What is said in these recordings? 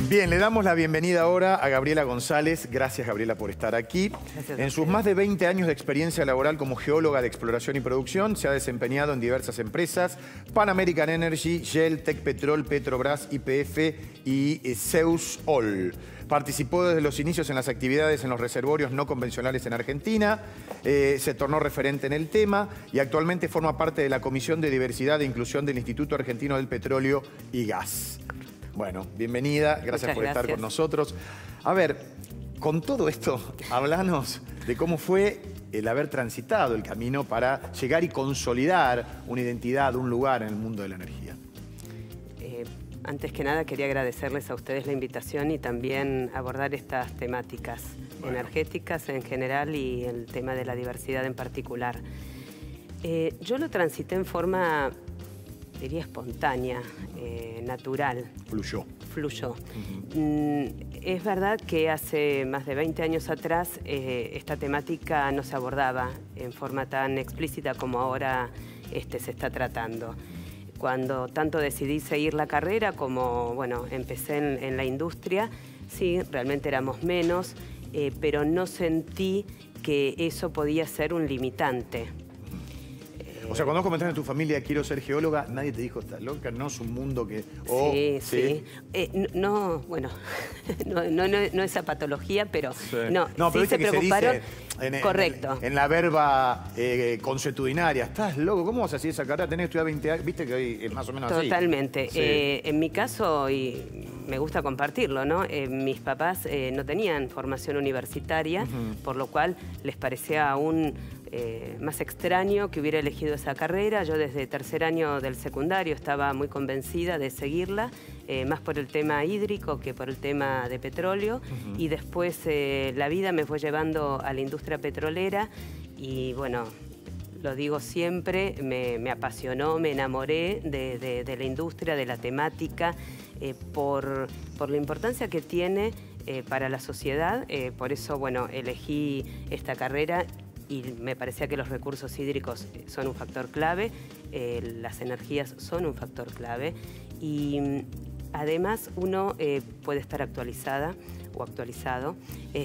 Bien, le damos la bienvenida ahora a Gabriela González. Gracias, Gabriela, por estar aquí. En sus más de 20 años de experiencia laboral como geóloga de exploración y producción, se ha desempeñado en diversas empresas: Pan American Energy, Shell, Tecpetrol, Petrobras, YPF y Zeus Oil. Participó desde los inicios en las actividades en los reservorios no convencionales en Argentina, se tornó referente en el tema y actualmente forma parte de la Comisión de Diversidad e Inclusión del Instituto Argentino del Petróleo y Gas. Bueno, bienvenida, gracias por estar con nosotros. A ver, con todo esto, háblanos de cómo fue el haber transitado el camino para llegar y consolidar una identidad, un lugar en el mundo de la energía. Antes que nada quería agradecerles a ustedes la invitación y también abordar estas temáticas energéticas en general y el tema de la diversidad en particular. Yo lo transité en forma, diría, espontánea, natural. Fluyó. Fluyó. Es verdad que hace más de 20 años atrás esta temática no se abordaba en forma tan explícita como ahora se está tratando. Cuando tanto decidí seguir la carrera como, bueno, empecé en la industria, sí, realmente éramos menos, pero no sentí que eso podía ser un limitante. O sea, cuando comentaste en tu familia, quiero ser geóloga, nadie te dijo, estás loca, no es un mundo que... Sí. No, bueno, no esa patología, pero sí. No, pero sí se preocuparon. Correcto. En la verba consuetudinaria, estás loco, ¿cómo vas a hacer esa carrera? Tenés que estudiar 20 años, viste que hoy es más o menos así. Totalmente. Sí. En mi caso, y me gusta compartirlo, ¿no? Mis papás no tenían formación universitaria, por lo cual les parecía aún más extraño que hubiera elegido esa carrera. Yo desde tercer año del secundario estaba muy convencida de seguirla, más por el tema hídrico que por el tema de petróleo. Y después la vida me fue llevando a la industria petrolera y, bueno, lo digo siempre, me apasionó, me enamoré de la industria, de la temática, por la importancia que tiene para la sociedad. Por eso, bueno, elegí esta carrera y me parecía que los recursos hídricos son un factor clave, las energías son un factor clave y además uno puede estar actualizada o actualizado,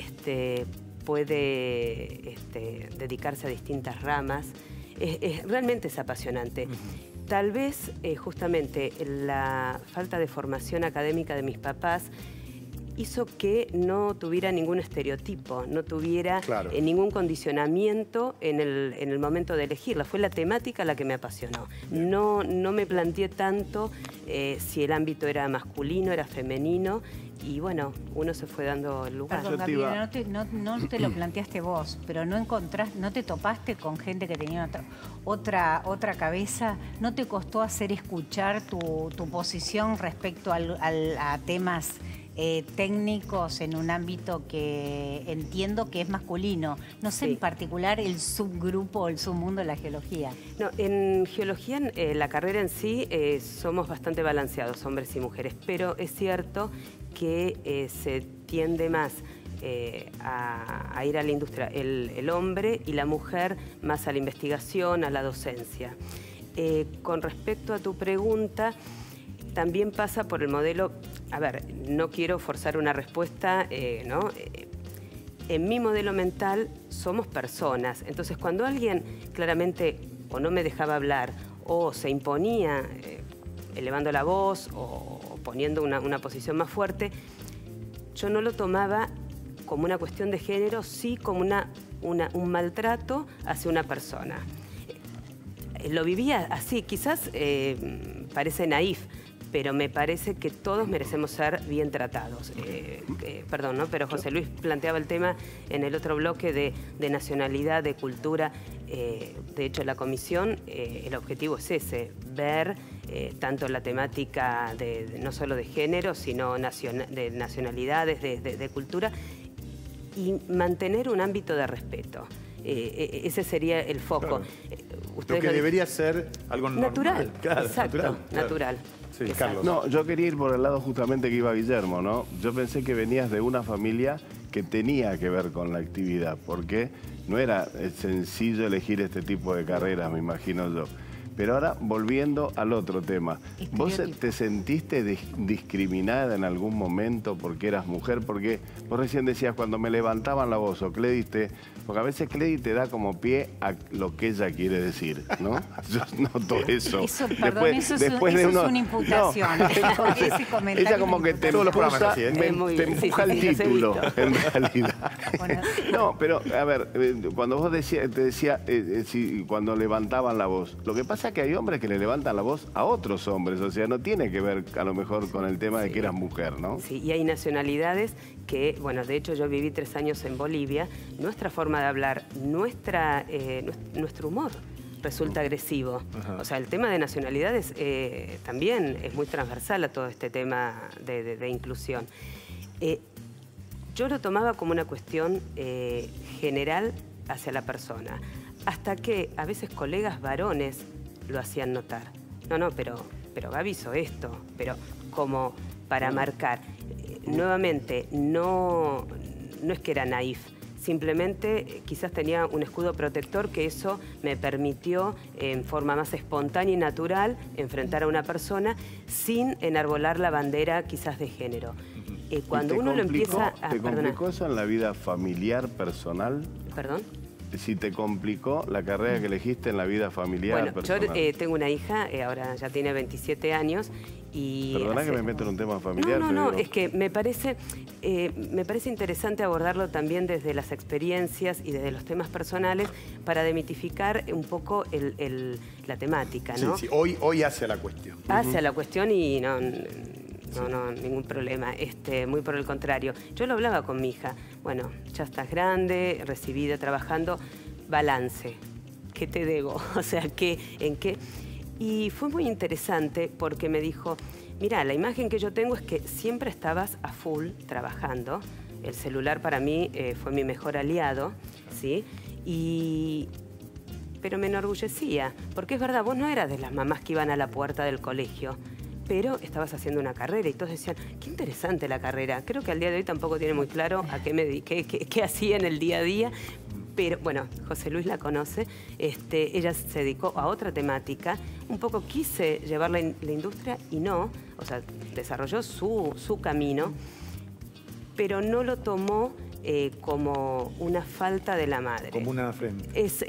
puede dedicarse a distintas ramas. Realmente es apasionante. Tal vez justamente la falta de formación académica de mis papás hizo que no tuviera ningún estereotipo, no tuviera ningún condicionamiento en el momento de elegirla. Fue la temática la que me apasionó. No me planteé tanto si el ámbito era masculino, era femenino. Y bueno, uno se fue dando el lugar. Perdón, Gabriela, no te lo planteaste vos, pero no te topaste con gente que tenía otra cabeza. ¿No te costó hacer escuchar tu posición respecto a temas técnicos en un ámbito que entiendo que es masculino? No sé, en particular el subgrupo o el submundo de la geología. No, en geología, la carrera en sí, somos bastante balanceados, hombres y mujeres, pero es cierto que se tiende más a ir a la industria el hombre y la mujer más a la investigación, a la docencia. Con respecto a tu pregunta, también pasa por el modelo... A ver, no quiero forzar una respuesta, ¿no? En mi modelo mental somos personas. Entonces, cuando alguien claramente o no me dejaba hablar o se imponía elevando la voz o poniendo una posición más fuerte, yo no lo tomaba como una cuestión de género, sí como un maltrato hacia una persona. Lo vivía así, quizás parece naif, pero me parece que todos merecemos ser bien tratados. Perdón, ¿no? Pero José Luis planteaba el tema en el otro bloque de nacionalidad, de cultura. De hecho, la comisión, el objetivo es ese, ver tanto la temática no solo de género, sino de nacionalidades, de cultura, y mantener un ámbito de respeto. Ese sería el foco. Lo que debería ser algo natural. Claro, exacto, natural. Sí, Carlos. No, yo quería ir por el lado justamente que iba Guillermo, ¿no? Yo pensé que venías de una familia que tenía que ver con la actividad, porque no era sencillo elegir este tipo de carreras, me imagino yo. Pero ahora, volviendo al otro tema, ¿vos te sentiste discriminada en algún momento porque eras mujer? Porque vos recién decías, cuando me levantaban la voz, o Cledi porque a veces Cledi te da como pie a lo que ella quiere decir, ¿no? Yo noto eso. Eso, perdón, eso es una imputación. No, entonces, ella como que te empuja, te empuja el título, en realidad. Bueno. No, pero, a ver, cuando vos cuando levantaban la voz, lo que pasa es que hay hombres que le levantan la voz a otros hombres, o sea, no tiene que ver a lo mejor con el tema de que eras mujer, ¿no? Sí, y hay nacionalidades que, bueno, de hecho yo viví 3 años en Bolivia, nuestra forma de hablar, nuestro humor resulta agresivo. Ajá. O sea, el tema de nacionalidades también es muy transversal a todo este tema de inclusión. Yo lo tomaba como una cuestión general hacia la persona, hasta que a veces colegas varones lo hacían notar. No, pero Gaby hizo esto, pero como para marcar. Nuevamente, no es que era naif, simplemente quizás tenía un escudo protector que eso me permitió en forma más espontánea y natural enfrentar a una persona sin enarbolar la bandera quizás de género. Cuando uno lo empieza a... ¿Te complicó eso en la vida familiar, personal? ¿Perdón? Si te complicó la carrera que elegiste en la vida familiar, personal. Yo tengo una hija, ahora ya tiene 27 años y... Perdona que me meto en un tema familiar. No, es que me parece interesante abordarlo también desde las experiencias y desde los temas personales para demitificar un poco la temática, ¿no? Sí, hoy hace la cuestión. Hace la cuestión y no, ningún problema, muy por el contrario. Yo lo hablaba con mi hija, bueno, ya estás grande, recibida, trabajando, balance, ¿qué te debo? O sea, ¿en qué? Y fue muy interesante porque me dijo, mira, la imagen que yo tengo es que siempre estabas a full trabajando, el celular para mí fue mi mejor aliado, ¿sí? Pero me enorgullecía, porque es verdad, vos no eras de las mamás que iban a la puerta del colegio, pero estabas haciendo una carrera y todos decían, qué interesante la carrera. Creo que al día de hoy tampoco tiene muy claro a qué me dediqué, qué hacía en el día a día, pero bueno, José Luis la conoce, ella se dedicó a otra temática, un poco quise llevar la industria y no, o sea, desarrolló su camino, pero no lo tomó como una falta de la madre. Como una frente.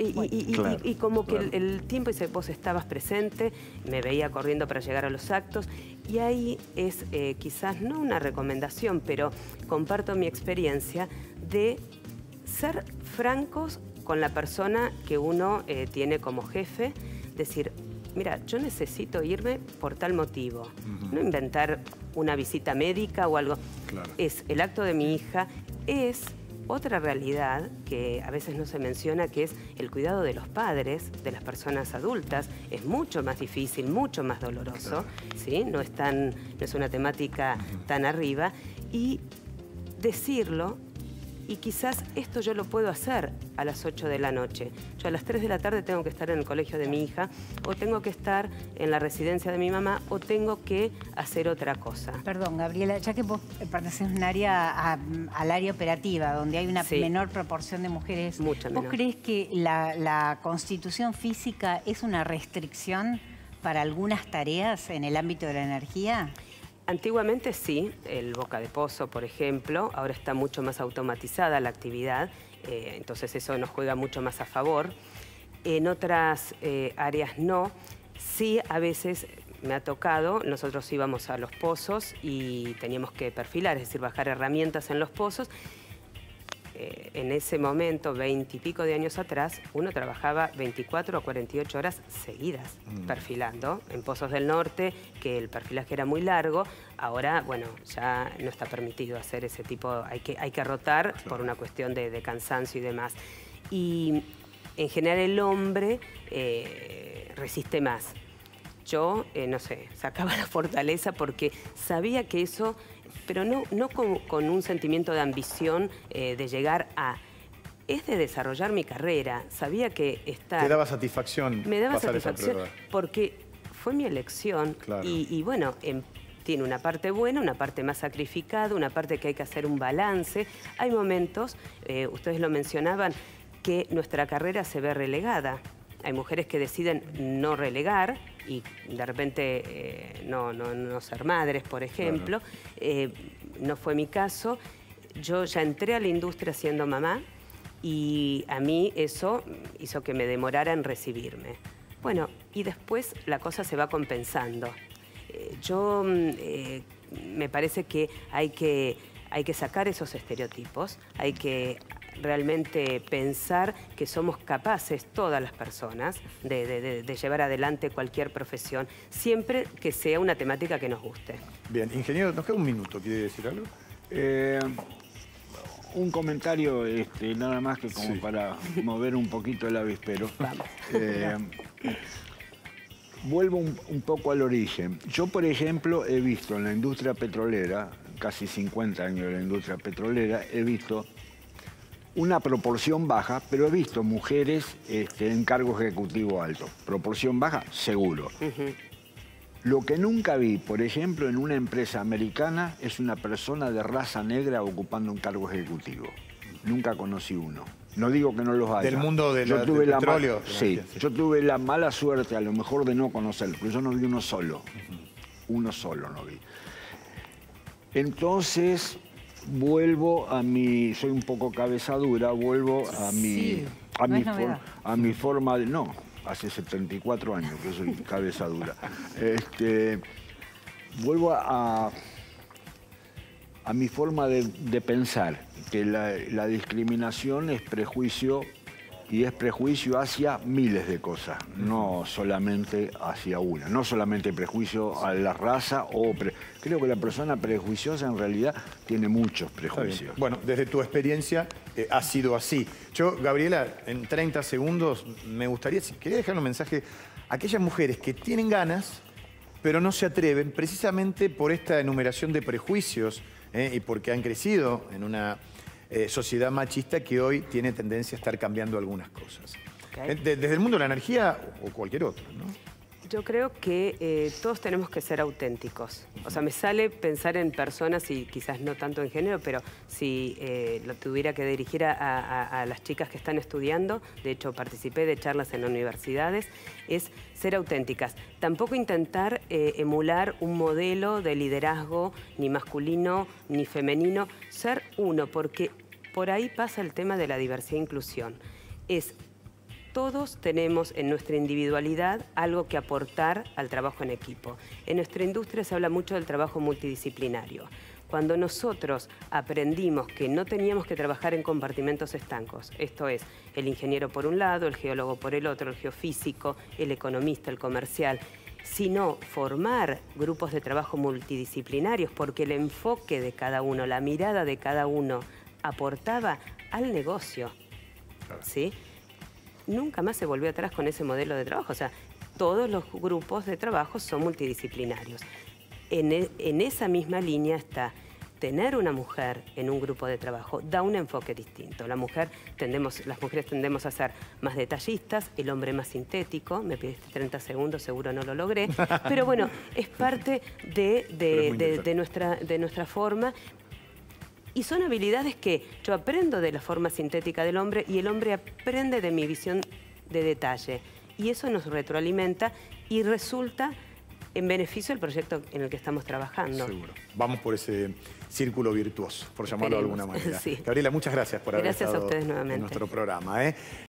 Y como que el tiempo, dice, vos estabas presente, me veía corriendo para llegar a los actos, y ahí es quizás no una recomendación, pero comparto mi experiencia de ser francos con la persona que uno tiene como jefe, decir, mira, yo necesito irme por tal motivo, no inventar una visita médica o algo. Claro. Es el acto de mi hija, es otra realidad que a veces no se menciona, que es el cuidado de los padres, de las personas adultas. Es mucho más difícil, mucho más doloroso, claro. ¿Sí? No es una temática tan arriba. Y decirlo, y quizás esto yo lo puedo hacer a las 8 de la noche. Yo a las 3 de la tarde tengo que estar en el colegio de mi hija, o tengo que estar en la residencia de mi mamá, o tengo que hacer otra cosa. Perdón, Gabriela, ya que vos pertenecés a un área, al área operativa, donde hay una menor proporción de mujeres, mucha menor. ¿Vos crees que la constitución física es una restricción para algunas tareas en el ámbito de la energía? Antiguamente sí, el boca de pozo, por ejemplo, ahora está mucho más automatizada la actividad, entonces eso nos juega mucho más a favor. En otras áreas no. Sí, a veces me ha tocado, nosotros íbamos a los pozos y teníamos que perfilar, es decir, bajar herramientas en los pozos. En ese momento, 20 y pico de años atrás, uno trabajaba 24 a 48 horas seguidas perfilando en Pozos del Norte, que el perfilaje era muy largo. Ahora, bueno, ya no está permitido hacer ese tipo, hay que rotar por una cuestión de cansancio y demás. Y en general el hombre resiste más. Yo, no sé, sacaba la fortaleza porque sabía que eso... pero no con un sentimiento de ambición de llegar a... Es de desarrollar mi carrera. Sabía que estar... ¿Te daba satisfacción? Me daba satisfacción porque fue mi elección. Claro. Y bueno, tiene una parte buena, una parte más sacrificada, una parte que hay que hacer un balance. Hay momentos, ustedes lo mencionaban, que nuestra carrera se ve relegada. hay mujeres que deciden no relegar y de repente no ser madres, por ejemplo. Claro. No fue mi caso. Yo ya entré a la industria siendo mamá y a mí eso hizo que me demorara en recibirme. Bueno, y después la cosa se va compensando. Me parece que hay que sacar esos estereotipos, hay que realmente pensar que somos capaces, todas las personas, de llevar adelante cualquier profesión, siempre que sea una temática que nos guste. Bien, ingeniero, nos queda un minuto, ¿quiere decir algo? Un comentario nada más que como para mover un poquito el avispero. Vuelvo un poco al origen. Yo, por ejemplo, he visto en la industria petrolera, casi 50 años de la industria petrolera, he visto una proporción baja, pero he visto mujeres en cargo ejecutivo alto. Proporción baja, seguro. Lo que nunca vi, por ejemplo, en una empresa americana es una persona de raza negra ocupando un cargo ejecutivo. Nunca conocí uno. No digo que no los haya. ¿Del mundo del petróleo? Sí, yo tuve la mala suerte, a lo mejor, de no conocerlo, pero yo no vi uno solo. Uno solo no vi. Entonces, vuelvo a mi... Soy un poco cabeza dura, vuelvo a mi... a mi forma de... No, hace 74 años que soy cabeza dura. Vuelvo a mi forma de pensar, que la discriminación es prejuicio, y es prejuicio hacia miles de cosas, no solamente hacia una. No solamente prejuicio a la raza, creo que la persona prejuiciosa en realidad tiene muchos prejuicios. Bueno, desde tu experiencia ha sido así. Yo, Gabriela, en 30 segundos me gustaría, si quería dejar un mensaje a aquellas mujeres que tienen ganas, pero no se atreven, precisamente por esta enumeración de prejuicios y porque han crecido en una sociedad machista que hoy tiene tendencia a estar cambiando algunas cosas. Okay. Desde el mundo de la energía o cualquier otro, ¿no? Yo creo que todos tenemos que ser auténticos. O sea, me sale pensar en personas, y quizás no tanto en género, pero si lo tuviera que dirigir a las chicas que están estudiando, de hecho participé de charlas en universidades, es ser auténticas. Tampoco intentar emular un modelo de liderazgo ni masculino ni femenino, ser uno, porque por ahí pasa el tema de la diversidad e inclusión. Todos tenemos en nuestra individualidad algo que aportar al trabajo en equipo. En nuestra industria se habla mucho del trabajo multidisciplinario. Cuando nosotros aprendimos que no teníamos que trabajar en compartimentos estancos, esto es, el ingeniero por un lado, el geólogo por el otro, el geofísico, el economista, el comercial, sino formar grupos de trabajo multidisciplinarios, porque el enfoque de cada uno, la mirada de cada uno aportaba al negocio, ¿sí? Nunca más se volvió atrás con ese modelo de trabajo. O sea, todos los grupos de trabajo son multidisciplinarios. En esa misma línea está tener una mujer en un grupo de trabajo, da un enfoque distinto. Las mujeres tendemos a ser más detallistas, el hombre más sintético. Me pidiste 30 segundos, seguro no lo logré. Pero bueno, es parte de nuestra forma. Y son habilidades que yo aprendo de la forma sintética del hombre y el hombre aprende de mi visión de detalle. Y eso nos retroalimenta y resulta en beneficio del proyecto en el que estamos trabajando. Seguro. Vamos por ese círculo virtuoso, por llamarlo de alguna manera. Sí. Gabriela, muchas gracias por haber estado a ustedes nuevamente en nuestro programa.